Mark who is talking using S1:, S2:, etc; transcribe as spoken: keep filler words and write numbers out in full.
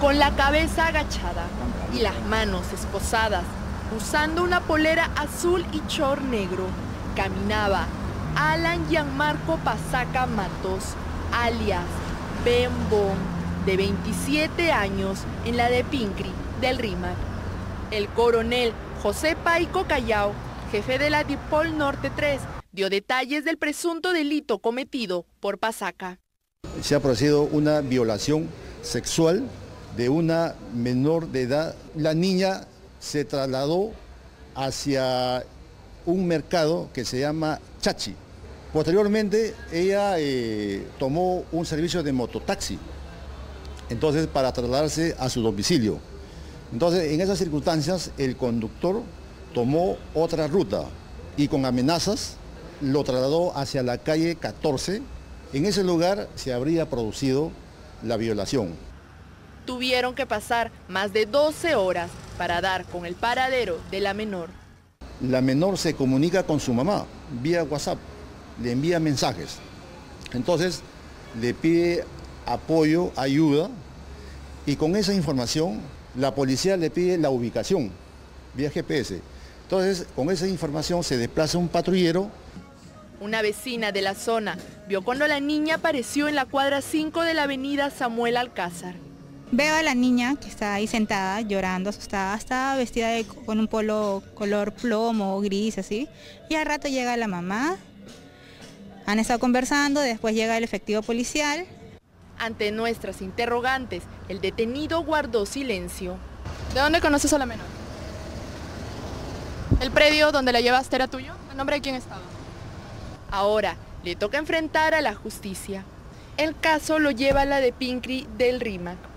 S1: Con la cabeza agachada y las manos esposadas, usando una polera azul y short negro, caminaba Alan Gianmarco Pasaca Matos, alias Bembón, de veintisiete años, en la de Pincri del Rímac. El coronel José Paico Callao, jefe de la DIPOL Norte tres, dio detalles del presunto delito cometido por Pasaca.
S2: Se ha producido una violación sexual de una menor de edad. La niña se trasladó hacia un mercado que se llama Chachi. Posteriormente ella eh, tomó un servicio de mototaxi, entonces para trasladarse a su domicilio. Entonces en esas circunstancias el conductor tomó otra ruta y con amenazas lo trasladó hacia la calle catorce. En ese lugar se habría producido la violación.
S1: Tuvieron que pasar más de doce horas para dar con el paradero de la menor.
S2: La menor se comunica con su mamá vía WhatsApp, le envía mensajes. Entonces le pide apoyo, ayuda, y con esa información la policía le pide la ubicación vía G P S. Entonces con esa información se desplaza un patrullero.
S1: Una vecina de la zona vio cuando la niña apareció en la cuadra cinco de la avenida Samuel Alcázar.
S3: Veo a la niña que está ahí sentada, llorando, asustada, está vestida de, con un polo color plomo o gris, así. Y al rato llega la mamá, han estado conversando, después llega el efectivo policial.
S1: Ante nuestras interrogantes, el detenido guardó silencio. ¿De dónde conoces a la menor? ¿El predio donde la llevaste era tuyo? ¿El nombre de quién estaba? Ahora le toca enfrentar a la justicia. El caso lo lleva a la de Pincri del Rímac.